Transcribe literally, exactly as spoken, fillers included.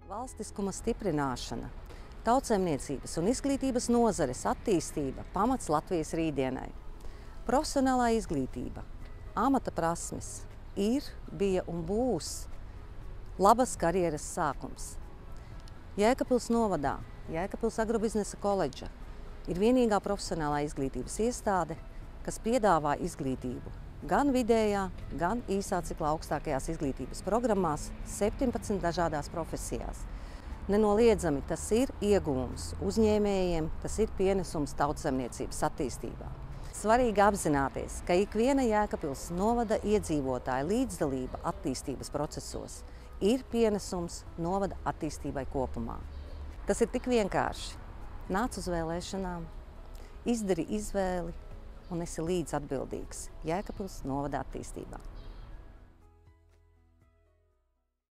Valstiskuma stiprināšana, tautsaimniecības un izglītības nozares attīstība pamats Latvijas rītdienai. Profesionālā izglītība, amata prasmes ir, bija un būs labas karjeras sākums. Jēkabpils novadā Jēkabpils agrobiznesa koledža ir vienīgā profesionālā izglītības iestāde, kas piedāvā izglītību gan vidējā, gan īsā cikla augstākajās izglītības programmās septiņpadsmit dažādās profesijās. Nenoliedzami tas ir ieguvums uzņēmējiem, tas ir pienesums tautsaimniecības attīstībā. Svarīgi apzināties, ka ikviena Jēkabpils novada iedzīvotāja līdzdalība attīstības procesos ir pienesums novada attīstībai kopumā. Tas ir tik vienkārši. Nāc uz vēlēšanām, izdari izvēli un esi līdz atbildīgs Jēkabpils novada attīstībā.